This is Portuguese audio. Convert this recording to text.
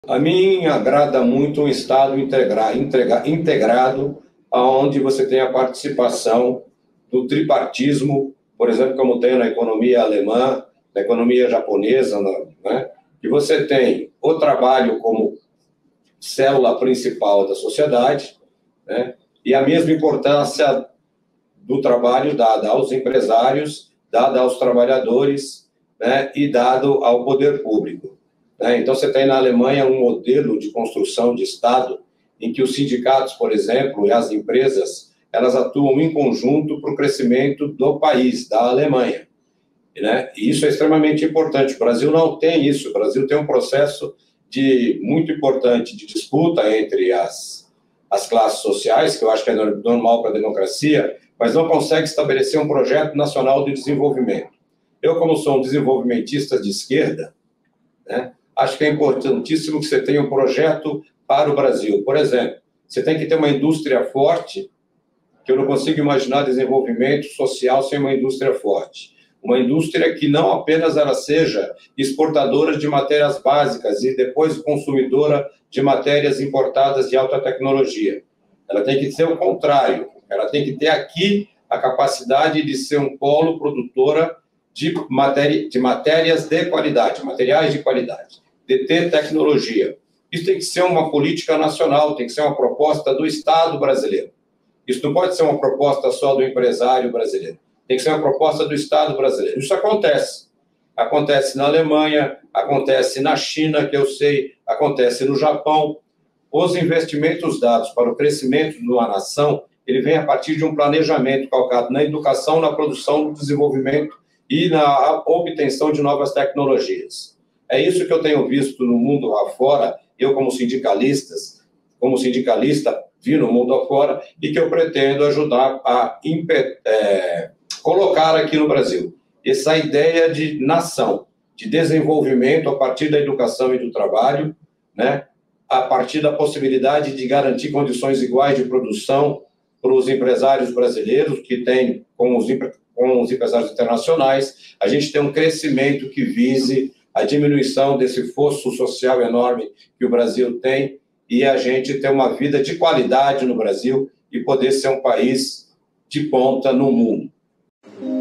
A mim agrada muito um Estado integrado, onde você tem a participação do tripartismo, por exemplo, como tem na economia alemã, na economia japonesa, né? Que você tem o trabalho como célula principal da sociedade, né? E a mesma importância do trabalho dada aos empresários, dada aos trabalhadores, né? E dado ao poder público. Então, você tem na Alemanha um modelo de construção de Estado em que os sindicatos, por exemplo, e as empresas, elas atuam em conjunto para o crescimento do país, da Alemanha. E isso é extremamente importante. O Brasil não tem isso. O Brasil tem um processo muito importante de disputa entre as classes sociais, que eu acho que é normal para a democracia, mas não consegue estabelecer um projeto nacional de desenvolvimento. Eu, como sou um desenvolvimentista de esquerda, né, acho que é importantíssimo que você tenha um projeto para o Brasil. Por exemplo, você tem que ter uma indústria forte, que eu não consigo imaginar desenvolvimento social sem uma indústria forte. Uma indústria que não apenas ela seja exportadora de matérias básicas e depois consumidora de matérias importadas de alta tecnologia. Ela tem que ser o contrário. Ela tem que ter aqui a capacidade de ser um polo produtora de matérias de qualidade, materiais de qualidade, de ter tecnologia. Isso tem que ser uma política nacional, tem que ser uma proposta do Estado brasileiro. Isso não pode ser uma proposta só do empresário brasileiro. Tem que ser uma proposta do Estado brasileiro. Isso acontece. Acontece na Alemanha, acontece na China, que eu sei, acontece no Japão. Os investimentos dados para o crescimento de uma nação, ele vem a partir de um planejamento calcado na educação, na produção, no desenvolvimento e na obtenção de novas tecnologias. É isso que eu tenho visto no mundo lá fora, eu como sindicalista, vi no mundo afora, e que eu pretendo ajudar a colocar aqui no Brasil. Essa ideia de nação, de desenvolvimento a partir da educação e do trabalho, né? A partir da possibilidade de garantir condições iguais de produção para os empresários brasileiros, que tem com os empresários internacionais, a gente tem um crescimento que vise a diminuição desse fosso social enorme que o Brasil tem e a gente ter uma vida de qualidade no Brasil e poder ser um país de ponta no mundo.